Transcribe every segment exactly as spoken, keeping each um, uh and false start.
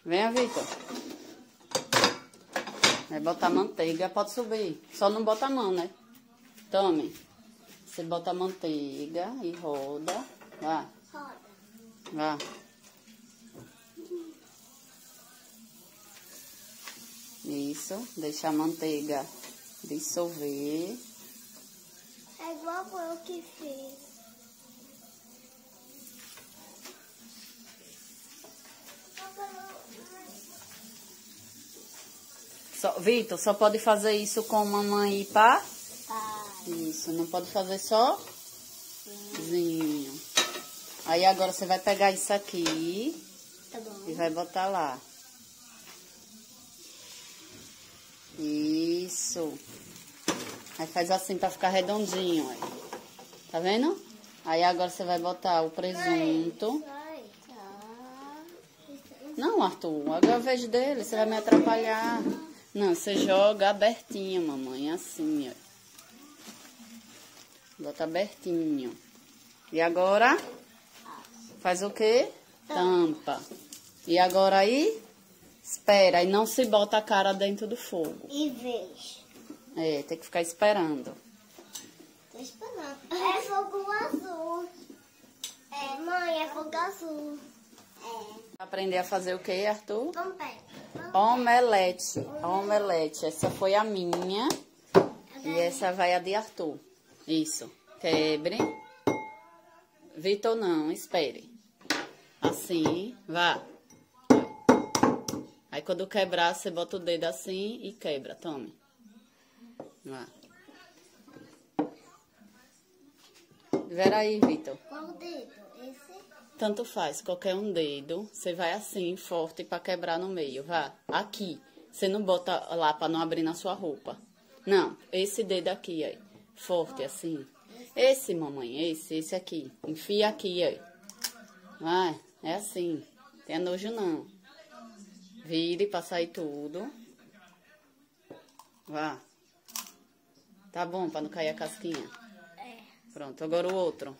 Venha, Vitor. Vai botar manteiga, pode subir. Só não bota a mão, né? Tome. Você bota a manteiga e roda. Vá. Roda. Vá. Isso. Deixa a manteiga dissolver. É igual eu que fiz. Só, Vitor, só pode fazer isso com mamãe e pá? Tá. Isso, não pode fazer só? Zinho. Aí agora você vai pegar isso aqui. Tá bom. E vai botar lá. Isso. Aí faz assim pra ficar redondinho, aí. Tá vendo? Aí agora você vai botar o presunto. Vai. Tá. Não, Arthur, agora eu vejo dele, você vai me atrapalhar. Não, você joga abertinho, mamãe, assim, ó. Bota abertinho. E agora, faz o quê? Tampa. E agora aí, espera. E não se bota a cara dentro do fogo. E vejo. É, tem que ficar esperando. Tô esperando. É fogo azul. É, mãe, é fogo azul. É. Aprender a fazer o quê, Arthur? Vamos pegar. Omelete. Omelete. Essa foi a minha. E essa vai a de Arthur. Isso. Quebre. Vitor, não. Espere. Assim. Vá. Aí, quando quebrar, você bota o dedo assim e quebra. Tome. Vá. Vera aí, Vitor. Qual o dedo? Esse? Tanto faz, qualquer um dedo. Você vai assim, forte, pra quebrar no meio. Vá. Aqui. Você não bota lá pra não abrir na sua roupa. Não, esse dedo aqui, aí. Forte, assim. Esse, mamãe, esse, esse aqui. Enfia aqui, aí. Vai, é assim. Tenha nojo, não. Vire pra sair tudo. Vá. Tá bom, pra não cair a casquinha. É. Pronto, agora o outro.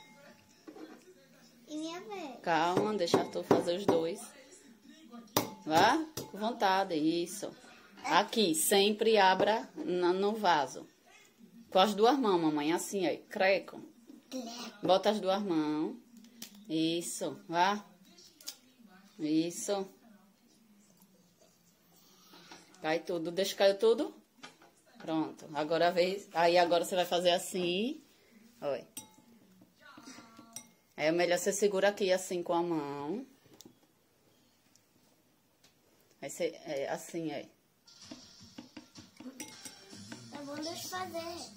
E minha vez? Calma, deixa Arthur fazer os dois. Vá, com vontade, isso. Aqui, sempre abra na- no vaso. Com as duas mãos, mamãe, assim, aí, creco. Bota as duas mãos. Isso, vá. Isso. Cai tudo, deixa cair tudo. Pronto, agora a vez. Aí agora você vai fazer assim. Olha. Aí é melhor você segura aqui assim com a mão. Aí você, é, assim, aí. Tá bom, deixa eu fazer.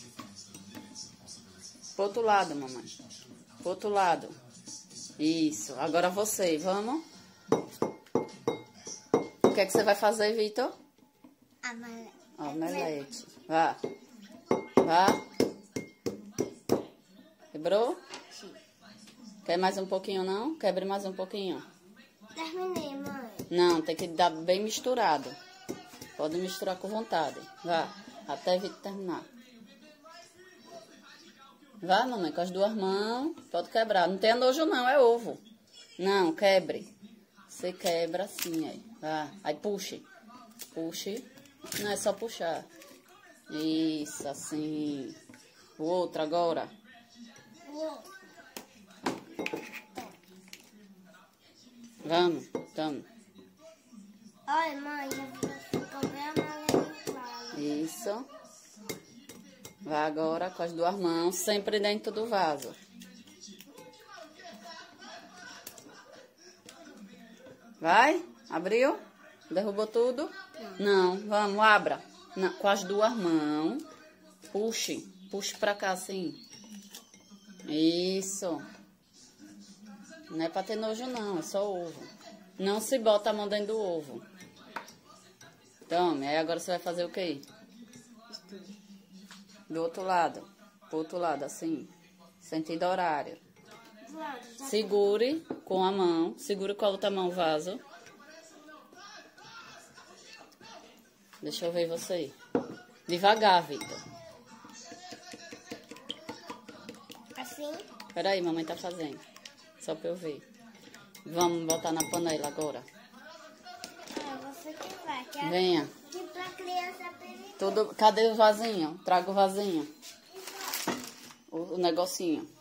Pro outro lado, mamãe. Pro outro lado. Isso. Agora você, vamos? O que é que você vai fazer, Vitor? Amarelo. Omelete. Vá. Vá. Quebrou? Sim. Quer mais um pouquinho, não? Quebre mais um pouquinho. Terminei, mãe. Não, tem que dar bem misturado. Pode misturar com vontade. Vá. Até Vitor terminar. Vá, mamãe, com as duas mãos. Pode quebrar. Não tenha nojo, não. É ovo. Não, quebre. Você quebra assim, aí. Vá. Aí puxe. Puxe. Não, é só puxar. Isso, assim. O outro agora. Uou. Vamos, tamo. Olha, mãe, já ficou bem amarelo e claro. Isso. Vai agora com as duas mãos, sempre dentro do vaso. Vai? Abriu? Derrubou tudo? Não, vamos, abra. Não, com as duas mãos. Puxe. Puxe pra cá, assim. Isso. Não é pra ter nojo, não. É só ovo. Não se bota a mão dentro do ovo. Tome. Aí agora você vai fazer o quê? Do outro lado. Pro outro lado, assim. Sentido horário. Segure com a mão. Segure com a outra mão o vaso. Deixa eu ver você. Devagar, Vitor. Assim? Peraí, mamãe tá fazendo. Só pra eu ver. Vamos botar na panela agora. criança que vai. Que é Venha. que pra criança aprender. Tudo... Cadê o vasinho? Traga o vasinho. O, o negocinho.